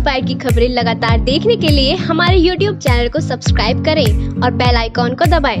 Inspire की खबरें लगातार देखने के लिए हमारे YouTube चैनल को सब्सक्राइब करें और बेल आइकॉन को दबाएं।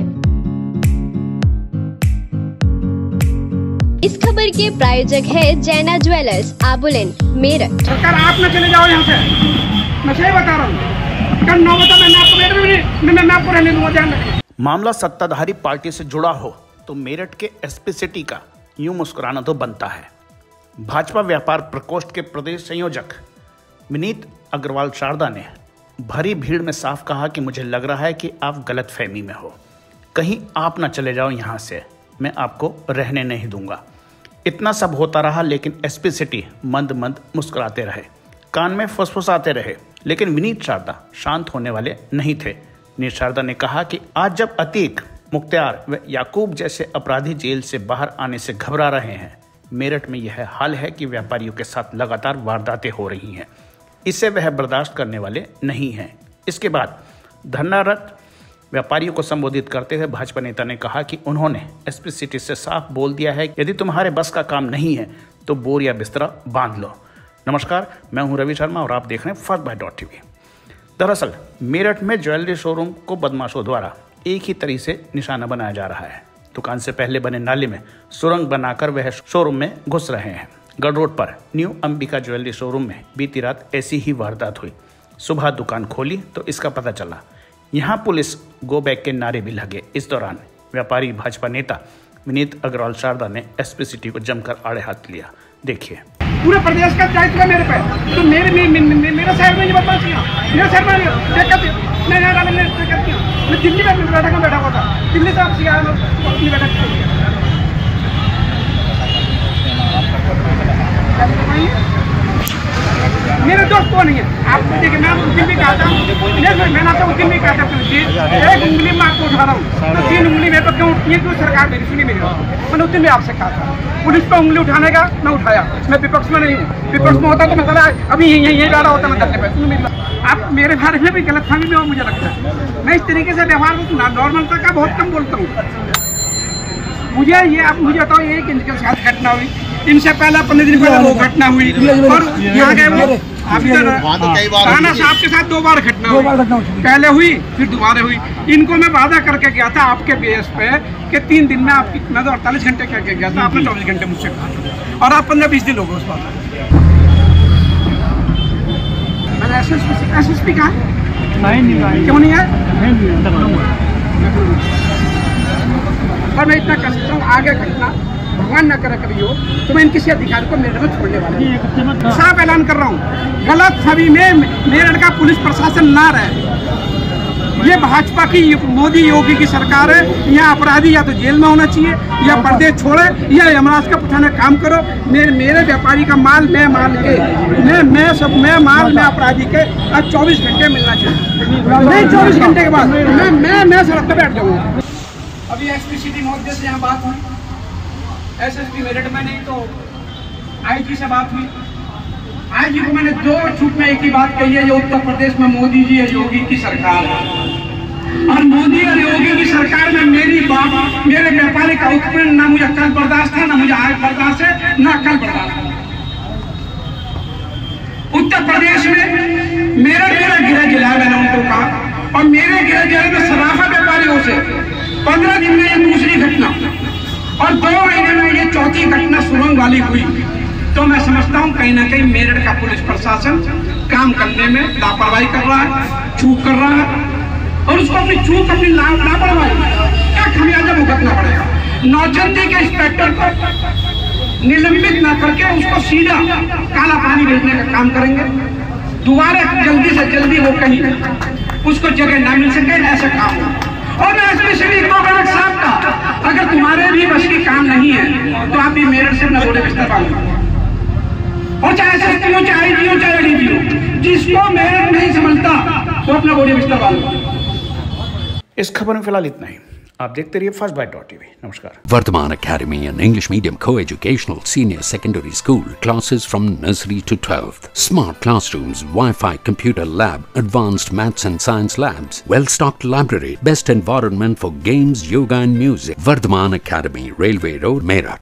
इस खबर के प्रायोजक है जैना ज्वेलर्स, आबुलेन, मेरठ। सरकार आप न चले जाओ यहाँ से, मैं सही बता रहा हूँ। कल 9 बजे मैं आपको रहने दूंगा, ध्यान रखिए। मामला सत्ताधारी पार्टी से जुड़ा हो तो मेरठ के एसपी सिटी का यूं मुस्कुराना तो बनता है। भाजपा व्यापार प्रकोष्ठ के प्रदेश संयोजक विनीत अग्रवाल शारदा ने भरी भीड़ में साफ कहा कि मुझे लग रहा है कि आप गलतफहमी में हो, कहीं आप ना चले जाओ यहाँ से, मैं आपको रहने नहीं दूंगा। इतना सब होता रहा लेकिन एसपी सिटी मंद मंद मुस्कुराते रहे, कान में फुसफुसाते रहे, लेकिन विनीत शारदा शांत होने वाले नहीं थे। विनीत शारदा ने कहा कि आज जब अतीक, मुख्तार व याकूब जैसे अपराधी जेल से बाहर आने से घबरा रहे हैं, मेरठ में यह हाल है कि व्यापारियों के साथ लगातार वारदातें हो रही हैं, इससे वह बर्दाश्त करने वाले नहीं हैं। इसके बाद धरनारत व्यापारियों को संबोधित करते हुए भाजपा नेता ने कहा कि उन्होंने एसपी सिटी से साफ बोल दिया है कि यदि तुम्हारे बस का काम नहीं है तो बोर या बिस्तरा बांध लो। नमस्कार, मैं हूं रवि शर्मा और आप देख रहे हैं fastbyte.tv। दरअसल मेरठ में ज्वेलरी शोरूम को बदमाशों द्वारा एक ही तरीके से निशाना बनाया जा रहा है। दुकान से पहले बने नाले में सुरंग बनाकर वह शोरूम में घुस रहे हैं। गढ़ रोड पर न्यू अंबिका ज्वेलरी शोरूम में बीती रात ऐसी ही वारदात हुई। सुबह दुकान खोली तो इसका पता चला। यहाँ पुलिस गो बैक के नारे भी लगे। इस दौरान व्यापारी भाजपा नेता विनीत अग्रवाल शारदा ने एसपी सिटी को जमकर आड़े हाथ लिया। देखिए, पूरे प्रदेश का दायित्व है मेरे पे, तो मेरे शहर में ये बदमाश किया, मेरे शहर में मैं दिल्ली में बैठा हुआ था, दिल्ली से आपसे आया, अपनी बैठक मेरे दोस्त कौन है आप देखिए, मैं उस दिन भी कहा था, मैं ना उस दिन भी कहा था, एक उंगली में आपको उठा रहा हूँ तो 3 उंगली मेरे पर क्यों उठती है? क्यों सरकार मेरी सुनी मेरी बात? मैंने उस दिन भी आपसे कहा था, पुलिस पर उंगली उठाने का मैं उठाया, मैं विपक्ष में नहीं हूँ। विपक्ष में होता तो मैं चला अभी यही जा रहा होता, मैं धरने पे। आप मेरे बारे में भी गलतफहमी में हो, मुझे लगता है। मैं इस तरीके से व्यवहार नॉर्मलता का बहुत कम बोलता हूँ। मुझे ये आप मुझे बताओ, ये इनके साथ घटना हुई, इनसे पहले 15 दिन पहले वो घटना हुई और यहाँ गए वो राणा साहब के साथ 2 बार घटना हुई, पहले हुई फिर दोबारा हुई। इनको मैं वादा करके गया था आपके बेस पे कि 3 दिन में आपकी, मैं तो 48 घंटे करके गया था, आपने 24 घंटे मुझसे कहा और आप 15-20 दिन हो गए उस बात। मैंने एसएसपी कहा क्यों नहीं है? और मैं इतना कर सकता हूँ, आगे घटना भगवान न करे कभी हो तो मैं इन किसी अधिकारी को मेरठ में छोड़ने वाला हूँ। साफ ऐलान कर रहा हूँ, गलत छवि में मेरठ का पुलिस प्रशासन ना रहे। ये भाजपा की मोदी योगी की सरकार है। यहाँ अपराधी या तो जेल में होना चाहिए या प्रदेश छोड़े या यमराज का पुठाना काम करो। मेरे व्यापारी का माल मैं मैं अपराधी के आज 24 घंटे मिलना चाहिए, नहीं 24 घंटे के बाद मैं सड़क पर बैठ जाऊँगा। अभी एसपी सिटी महोदय से यहाँ बात हुई, एसएसपी मेरठ में नहीं तो आईजी से बात हुई। आईजी को मैंने 2 छूट में एक ही बात कही है, ये उत्तर प्रदेश में मोदी जी और योगी की सरकार है और मोदी और योगी की सरकार में मेरी बात, मेरे व्यापारी का उत्पीड़न ना मुझे कल बर्दाश्त था, ना मुझे आज बर्दाश्त है, ना कल बर्दाश्त है। उत्तर प्रदेश में मेरा गृह जिला है, मैंने उनको कहा, और मेरे गृह जिले में सराफा व्यापारियों से 15 दिन में ये दूसरी घटना और 2 महीने में ये चौथी घटना सुरंग वाली हुई। तो मैं समझता हूँ कहीं ना कहीं मेरठ का पुलिस प्रशासन काम करने में लापरवाही कर रहा है, चूक कर रहा है और उसको अपनी चूक, अपनी लापरवाही क्या खमियाजा भुगतना पड़ेगा। नौचंदी के इंस्पेक्टर को निलंबित ना करके उसको सीधा काला पानी भेजने का काम करेंगे। दोबारा जल्दी से जल्दी वो कहीं उसको जगह ना मिल सके, ऐसा काम हो। और मैं स्पेशली साहब का, अगर तुम्हारे भी बस की काम नहीं है तो आप भी मेरठ से अपना गोड़े बिस्तर बांधो, और चाहे एसएसपी हो, चाहे आईजी हो, चाहे एडीजी हो, जिसको मेरठ नहीं समझता वो अपना गोड़े बिस्तर बांधो। इस खबर में फिलहाल इतना ही। आप देखते रहिए fastbyte.tv। नमस्कार। Vardhaman Academy, an English medium co-educational senior secondary school, classes from nursery to 12th, smart classrooms, Wi-Fi computer lab, advanced maths and science labs, well-stocked library, best environment for games, yoga and music. Vardhaman Academy, Railway Road, Meerut.